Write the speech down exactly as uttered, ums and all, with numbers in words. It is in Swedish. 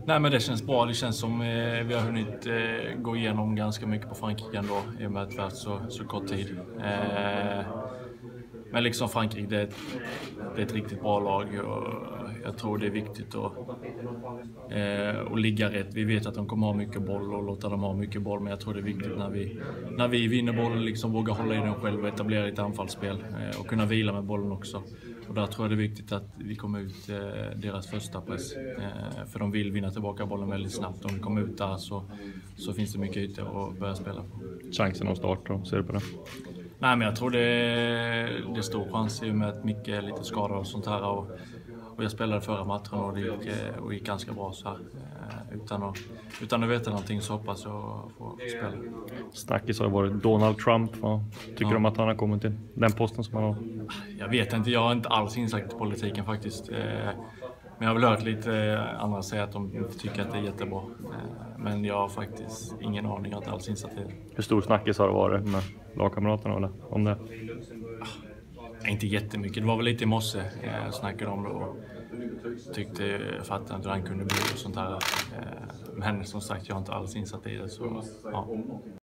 Nej, men det känns bra. Det känns som eh, vi har hunnit eh, gå igenom ganska mycket på Frankrike ändå i och med att det varit så, så kort tid. Eh, men liksom Frankrike, det är, ett, det är ett riktigt bra lag och jag tror det är viktigt att, eh, att ligga rätt. Vi vet att de kommer ha mycket boll och låta dem ha mycket boll, men jag tror det är viktigt när vi, när vi vinner bollen, liksom våga hålla i den själv och etablera ett anfallsspel eh, och kunna vila med bollen också. Och där tror jag det är viktigt att vi kommer ut eh, deras första press. Eh, för de vill vinna tillbaka bollen väldigt snabbt. Om vi kommer ut där så, så finns det mycket ytor att börja spela på. Chansen att starta, då? Ser du på det? Nej, men jag tror det är, det är stor chans i och med att Micke är lite skadad och sånt här. Och, och jag spelade förra matchen och det gick, och gick ganska bra så här. Utan att, utan att veta någonting så hoppas jag få spela. Snackis har varit Donald Trump. Vad tycker du ja. om att han har kommit till den posten som han har? Jag vet inte, jag har inte alls insagt i politiken faktiskt. Men jag har väl hört lite andra säga att de inte tycker att det är jättebra. Men jag har faktiskt ingen aning, jag har inte alls insatt i det. Hur stor snackis har det varit med lagkamraterna eller om det? Inte jättemycket, det var väl lite i morse jag snackade om det och tyckte, fattade inte hur han kunde bli och sånt här. Men som sagt, jag har inte alls insatt i det så ja.